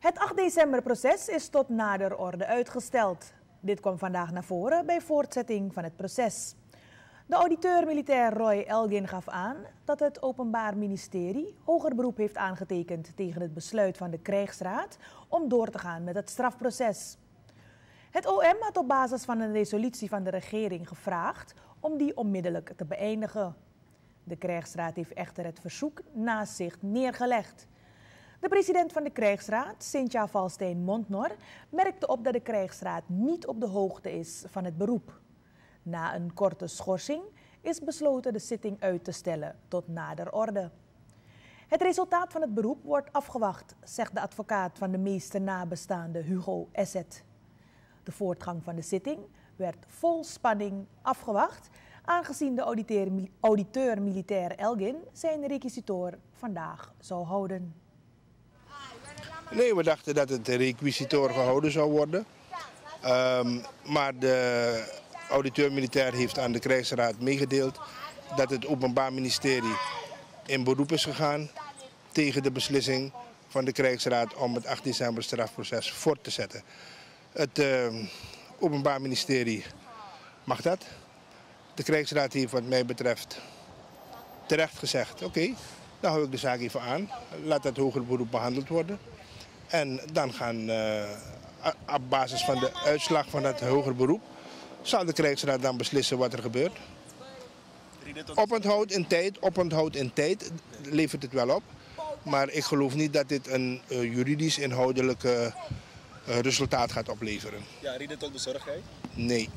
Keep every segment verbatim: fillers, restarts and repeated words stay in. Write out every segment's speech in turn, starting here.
Het acht december-proces is tot nader orde uitgesteld. Dit kwam vandaag naar voren bij voortzetting van het proces. De auditeur-militair Roy Elgin gaf aan dat het Openbaar Ministerie hoger beroep heeft aangetekend tegen het besluit van de Krijgsraad om door te gaan met het strafproces. Het O M had op basis van een resolutie van de regering gevraagd om die onmiddellijk te beëindigen. De Krijgsraad heeft echter het verzoek naast zich neergelegd. De president van de Krijgsraad, Cynthia Valstein-Montnor, merkte op dat de Krijgsraad niet op de hoogte is van het beroep. Na een korte schorsing is besloten de zitting uit te stellen tot nader orde. Het resultaat van het beroep wordt afgewacht, zegt de advocaat van de meeste nabestaanden Hugo Esset. De voortgang van de zitting werd vol spanning afgewacht, aangezien de auditeur militair Elgin zijn requisitor vandaag zou houden. Nee, we dachten dat het requisitor gehouden zou worden. Um, maar de auditeur-militair heeft aan de Krijgsraad meegedeeld dat het Openbaar Ministerie in beroep is gegaan tegen de beslissing van de Krijgsraad om het acht december strafproces voort te zetten. Het uh, Openbaar Ministerie mag dat. De Krijgsraad heeft wat mij betreft terecht gezegd, oké, okay, dan hou ik de zaak even aan. Laat dat hoger beroep behandeld worden. En dan gaan, uh, op basis van de uitslag van het hoger beroep, zal de Krijgsraad dan beslissen wat er gebeurt. Oponthoud in tijd, oponthoud in tijd levert het wel op. Maar ik geloof niet dat dit een uh, juridisch inhoudelijk uh, uh, resultaat gaat opleveren. Ja, ried het tot bezorgdheid? Nee.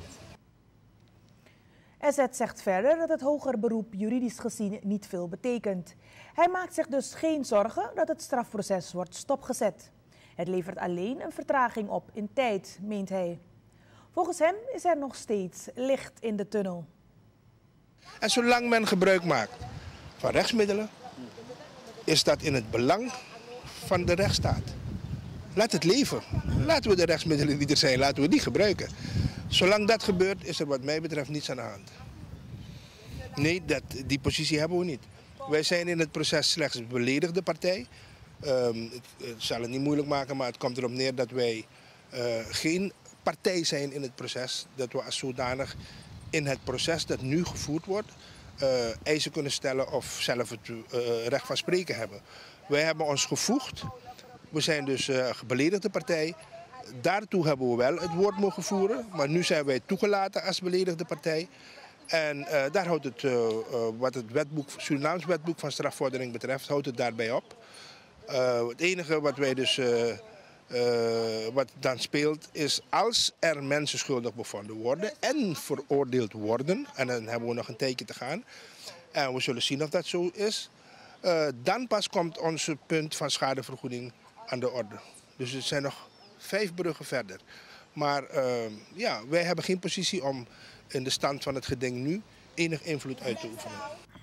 Esset zegt verder dat het hoger beroep juridisch gezien niet veel betekent. Hij maakt zich dus geen zorgen dat het strafproces wordt stopgezet. Het levert alleen een vertraging op in tijd, meent hij. Volgens hem is er nog steeds licht in de tunnel. En zolang men gebruik maakt van rechtsmiddelen, is dat in het belang van de rechtsstaat. Laat het leven. Laten we de rechtsmiddelen die er zijn, laten we die gebruiken. Zolang dat gebeurt, is er wat mij betreft niets aan de hand. Nee, dat, die positie hebben we niet. Wij zijn in het proces slechts beledigde partij. Um, het, het zal het niet moeilijk maken, maar het komt erop neer dat wij uh, geen partij zijn in het proces. Dat we als zodanig in het proces dat nu gevoerd wordt uh, eisen kunnen stellen of zelf het uh, recht van spreken hebben. Wij hebben ons gevoegd. We zijn dus een uh, beledigde partij. Daartoe hebben we wel het woord mogen voeren, maar nu zijn wij toegelaten als beledigde partij. En uh, daar houdt het, uh, uh, wat het wetboek, Surinaams wetboek van strafvordering betreft, houdt het daarbij op. Uh, het enige wat wij dus, uh, uh, wat dan speelt, is als er mensen schuldig bevonden worden en veroordeeld worden, en dan hebben we nog een tijdje te gaan, en we zullen zien of dat zo is, uh, dan pas komt ons punt van schadevergoeding aan de orde. Dus het zijn nog vijf bruggen verder. Maar uh, ja, wij hebben geen positie om in de stand van het geding nu enig invloed uit te oefenen.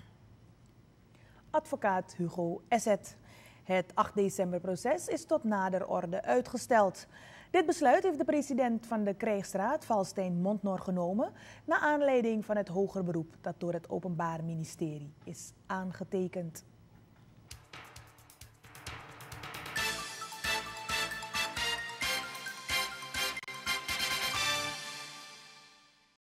Advocaat Hugo Esset. Het acht december-proces is tot nader orde uitgesteld. Dit besluit heeft de president van de Krijgsraad, Valstein-Montnor, genomen naar aanleiding van het hoger beroep dat door het Openbaar Ministerie is aangetekend.